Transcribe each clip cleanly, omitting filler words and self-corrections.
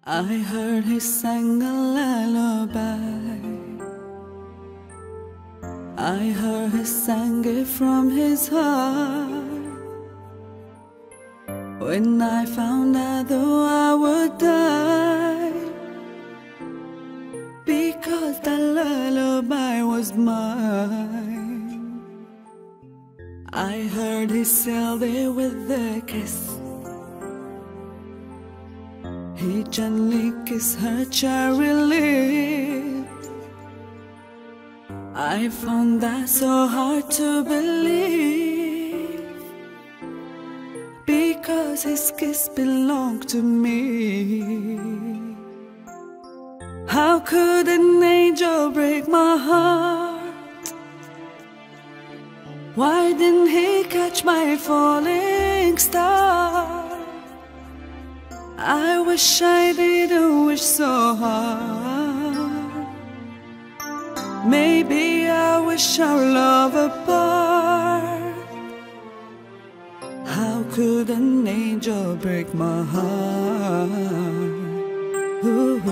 I heard he sang a lullaby. I heard he sang it from his heart. When I found out though I would die, because that lullaby was mine. I heard he sealed it with a kiss. He gently kissed her cherry lips. I found that so hard to believe, because his kiss belonged to me. How could an angel break my heart? Why didn't he catch my falling star? I wish I didn't wish so hard. Maybe I wish our love apart. How could an angel break my heart? Ooh,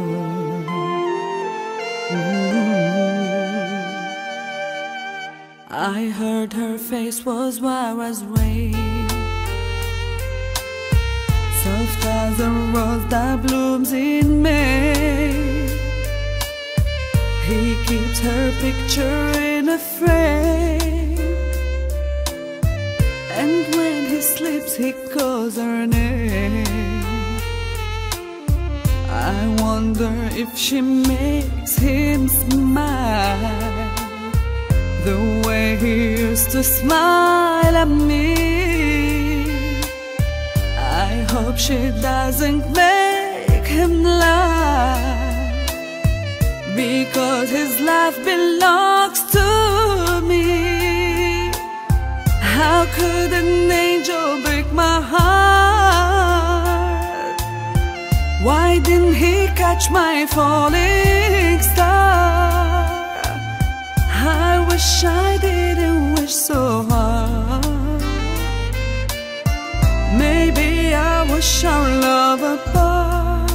I heard her face was white as rain, soft as a rose that blooms in May. He keeps her picture in a frame, and when he sleeps he calls her name. I wonder if she makes him smile the way he used to smile at me. I hope she doesn't make him laugh, because his life belongs to me. How could an angel break my heart? Why didn't he catch my falling star? I wish I didn't wish so hard. Maybe I wish our love apart.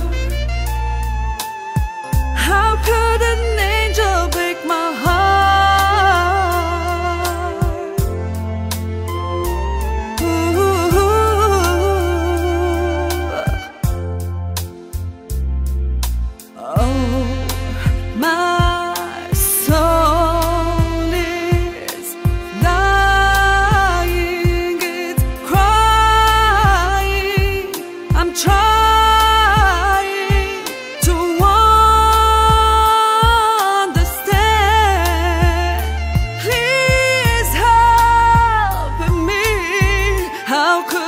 How could an angel break my heart? Ooh, oh, my soul is dying, it's crying. I'm trying to understand. Please help me. How could